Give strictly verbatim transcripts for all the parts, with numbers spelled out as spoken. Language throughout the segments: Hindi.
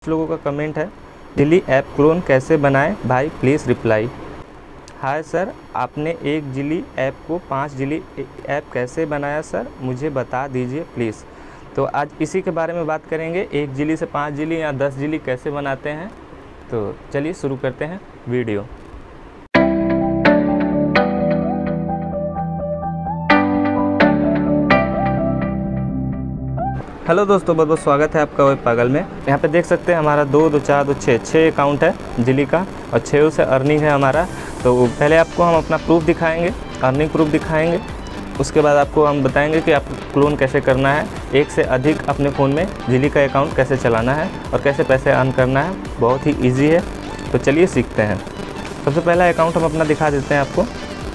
लोगों का कमेंट है, जिली ऐप क्लोन कैसे बनाएं भाई, प्लीज़ रिप्लाई। हाय सर, आपने एक जिली ऐप को पाँच जिली ऐप कैसे बनाया सर, मुझे बता दीजिए प्लीज़। तो आज इसी के बारे में बात करेंगे, एक जिली से पाँच जिली या दस जिली कैसे बनाते हैं। तो चलिए शुरू करते हैं वीडियो। हेलो दोस्तों, बहुत बहुत स्वागत है आपका वेब पागल में। यहाँ पे देख सकते हैं हमारा दो दो चार दो छः छः अकाउंट है जिली का और छः से अर्निंग है हमारा। तो पहले आपको हम अपना प्रूफ दिखाएंगे, अर्निंग प्रूफ दिखाएंगे। उसके बाद आपको हम बताएंगे कि आपको क्लोन कैसे करना है, एक से अधिक अपने फ़ोन में जिली का अकाउंट कैसे चलाना है और कैसे पैसे अर्न करना है। बहुत ही ईजी है, तो चलिए सीखते हैं। सबसे पहला अकाउंट हम अपना दिखा देते हैं आपको।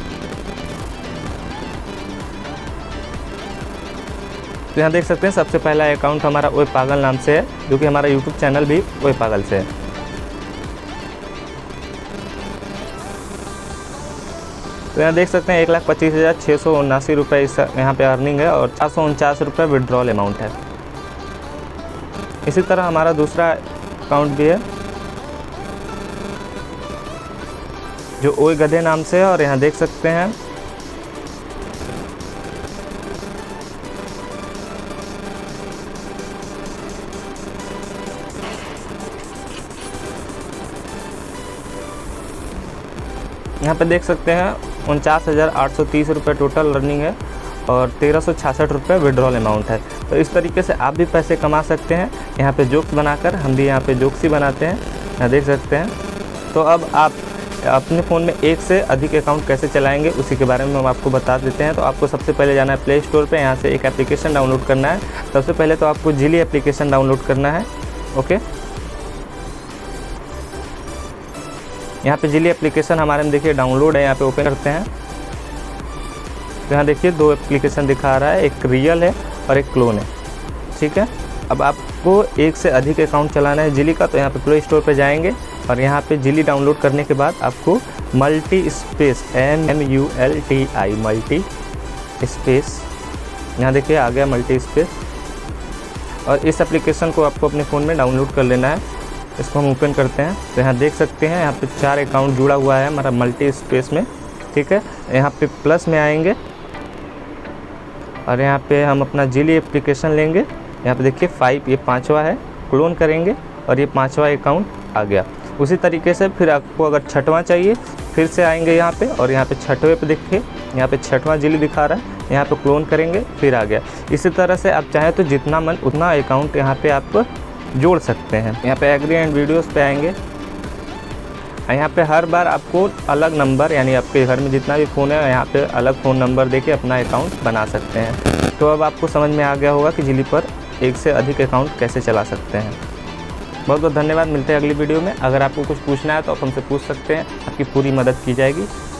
तो यहाँ देख सकते हैं सबसे पहला अकाउंट हमारा वेब पागल नाम से है, जो कि हमारा यूट्यूब चैनल भी वेब पागल से है। तो यहाँ देख सकते हैं एक लाख पच्चीस हज़ार छः सौ उन्नासी रुपये इस यहाँ पे अर्निंग है और चार सौ उनचास रुपये विड्रॉल अमाउंट है। इसी तरह हमारा दूसरा अकाउंट भी है जो ओए गधे नाम से है और यहाँ देख सकते हैं यहाँ पे देख सकते हैं उनचास हज़ार आठ सौ तीस रुपये टोटल अर्निंग है और तेरह सौ छियासठ रुपये विड्रॉल अमाउंट है। तो इस तरीके से आप भी पैसे कमा सकते हैं। यहाँ पे जोक्स बनाकर हम भी यहाँ पे जोक्स ही बनाते हैं, यहाँ देख सकते हैं। तो अब आप अपने फ़ोन में एक से अधिक अकाउंट कैसे चलाएंगे उसी के बारे में हम आपको बता देते हैं। तो आपको सबसे पहले जाना है प्ले स्टोर पर, यहाँ से एक एप्लीकेशन डाउनलोड करना है। सबसे पहले तो आपको जिली एप्लीकेशन डाउनलोड करना है। ओके, यहाँ पे जिली एप्लीकेशन हमारे में देखिए डाउनलोड है, यहाँ पे ओपन करते हैं। तो यहाँ देखिए दो एप्लीकेशन दिखा रहा है, एक रियल है और एक क्लोन है। ठीक है, अब आपको एक से अधिक अकाउंट चलाना है जिली का। तो यहाँ पे प्ले स्टोर पे जाएंगे और यहाँ पे जिली डाउनलोड करने के बाद आपको multi space M M U L T I multi space, यहाँ देखिए आ गया मल्टी स्पेस। और इस एप्लीकेशन को आपको अपने फ़ोन में डाउनलोड कर लेना है। इसको हम ओपन करते हैं। तो यहाँ देख सकते हैं यहाँ पे चार अकाउंट जुड़ा हुआ है हमारा मल्टी स्पेस में। ठीक है, यहाँ पे प्लस में आएंगे और यहाँ पे हम अपना जिली एप्लीकेशन लेंगे। यहाँ पे देखिए फाइव, ये पांचवा है, क्लोन करेंगे और ये पांचवा अकाउंट आ गया। उसी तरीके से फिर आपको अगर छठवां चाहिए फिर से आएंगे यहाँ पे और यहाँ पे छठवें पे देखिए यहाँ पे छठवां जिली दिखा रहा है, यहाँ पे क्लोन करेंगे फिर आ गया। इसी तरह से आप चाहें तो जितना मन उतना अकाउंट यहाँ पे आप जोड़ सकते हैं। यहाँ पे एग्री एंड वीडियोस पे आएंगे। यहाँ पे हर बार आपको अलग नंबर, यानी आपके घर में जितना भी फ़ोन है यहाँ पे अलग फ़ोन नंबर देके अपना अकाउंट बना सकते हैं। तो अब आपको समझ में आ गया होगा कि जिली पर एक से अधिक अकाउंट कैसे चला सकते हैं। बहुत बहुत धन्यवाद, मिलते हैं अगली वीडियो में। अगर आपको कुछ पूछना है तो आप हमसे पूछ सकते हैं, आपकी पूरी मदद की जाएगी।